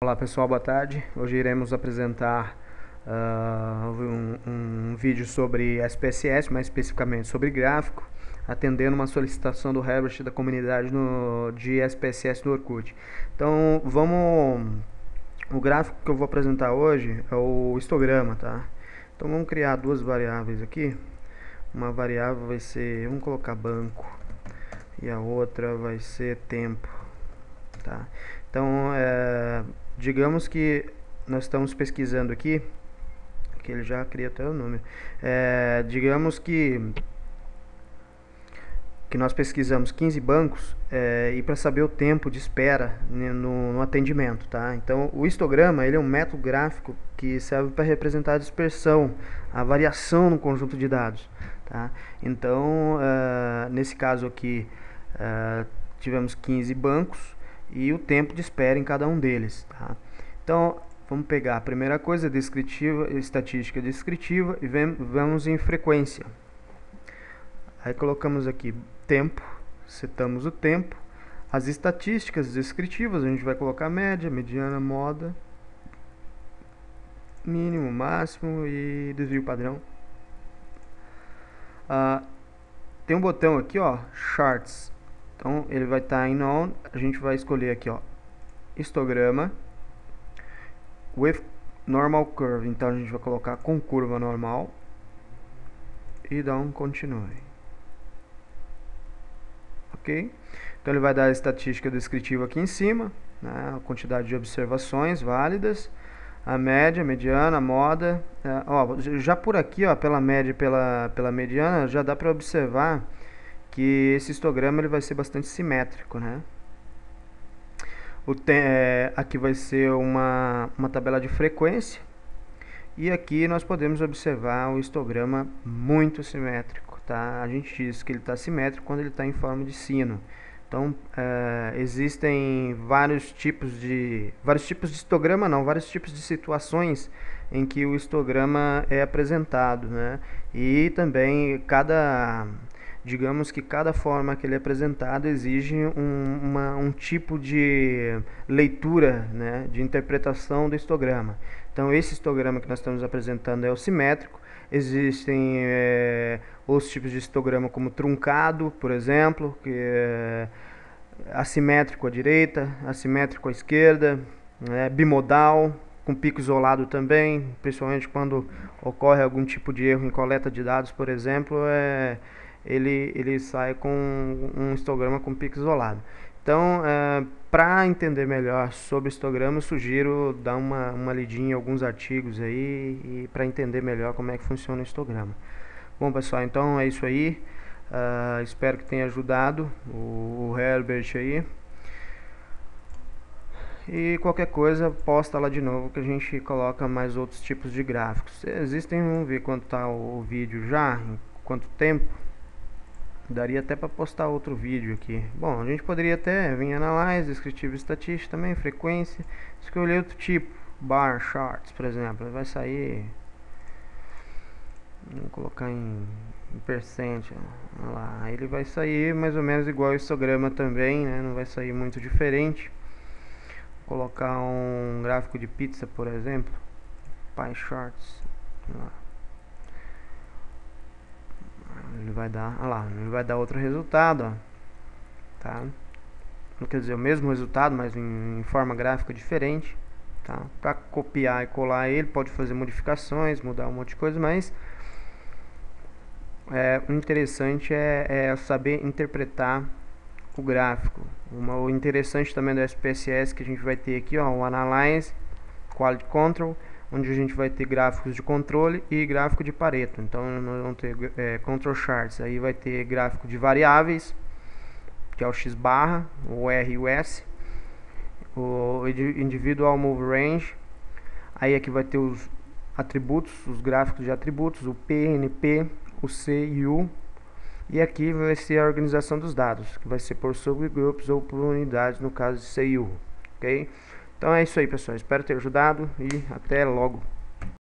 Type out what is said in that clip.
Olá pessoal, boa tarde. Hoje iremos apresentar um vídeo sobre SPSS, mais especificamente sobre gráfico, atendendo uma solicitação do Herbert da comunidade de SPSS no Orkut. Então o gráfico que eu vou apresentar hoje é o histograma, tá? Então vamos criar duas variáveis aqui. Uma variável vai ser, vamos colocar banco, e a outra vai ser tempo, tá? Então digamos que nós estamos pesquisando aqui, que ele já cria até o número. Digamos que nós pesquisamos 15 bancos e para saber o tempo de espera no atendimento, tá? Então o histograma ele é um método gráfico que serve para representar a dispersão, a variação no conjunto de dados, tá? Então nesse caso aqui tivemos 15 bancos e o tempo de espera em cada um deles, tá? Então vamos pegar a primeira coisa, descritiva, estatística descritiva, e vamos em frequência. Aí colocamos aqui tempo, setamos o tempo. As estatísticas descritivas, a gente vai colocar média, mediana, moda, mínimo, máximo e desvio padrão. Tem um botão aqui, ó, Charts. Então ele vai estar em on, a gente vai escolher aqui, ó, histograma with normal curve. Então a gente vai colocar com curva normal e dar um continue. Ok? Então ele vai dar a estatística descritiva aqui em cima, né, a quantidade de observações válidas, a média, mediana, a moda. Ó, já por aqui, ó, pela média e pela mediana, já dá para observar que esse histograma ele vai ser bastante simétrico, né? Aqui vai ser uma tabela de frequência, e aqui nós podemos observar um histograma muito simétrico, tá? A gente diz que ele está simétrico quando ele está em forma de sino. Então existem vários tipos de histograma, não, vários tipos de situações em que o histograma é apresentado, né? E também digamos que cada forma que ele é apresentado exige um tipo de leitura, né, de interpretação do histograma. Então esse histograma que nós estamos apresentando é o simétrico. Existem outros tipos de histograma como truncado, por exemplo, que é assimétrico à direita, assimétrico à esquerda, bimodal, com pico isolado também, principalmente quando ocorre algum tipo de erro em coleta de dados, por exemplo, ele sai com um histograma com pico isolado. Então, para entender melhor sobre histograma, eu sugiro dar uma lidinha em alguns artigos aí, e para entender melhor como é que funciona o histograma. Bom, pessoal, então é isso aí. Espero que tenha ajudado o Herbert aí. E qualquer coisa, posta lá de novo que a gente coloca mais outros tipos de gráficos. Existem, vamos ver quanto está o vídeo já, em quanto tempo. Daria até para postar outro vídeo aqui. Bom, a gente poderia até vir em Analyze, descritivo e estatística também, frequência, escolher outro tipo, bar charts, por exemplo, vai sair, vamos colocar em percent, olha lá, aí ele vai sair mais ou menos igual o histograma também, né? Não vai sair muito diferente. Vou colocar um gráfico de pizza, por exemplo, pie charts, olha lá. Ele vai dar, olha lá, ele vai dar outro resultado, ó, tá? Não quer dizer o mesmo resultado, mas em forma gráfica diferente, tá? Para copiar e colar ele, pode fazer modificações, mudar um monte de coisa, mas o interessante é saber interpretar o gráfico. O interessante também do SPSS que a gente vai ter aqui, ó, o Analyze, Quality Control, onde a gente vai ter gráficos de controle e gráfico de Pareto. Então nós vamos ter Control Charts, aí vai ter gráfico de variáveis, que é o X barra, o R e o S, o Individual Move Range, aí aqui vai ter os atributos, os gráficos de atributos, o P, NP, o C e o U, e aqui vai ser a organização dos dados, que vai ser por subgrupos ou por unidades, no caso de C e U, ok? Então é isso aí, pessoal, espero ter ajudado e até logo.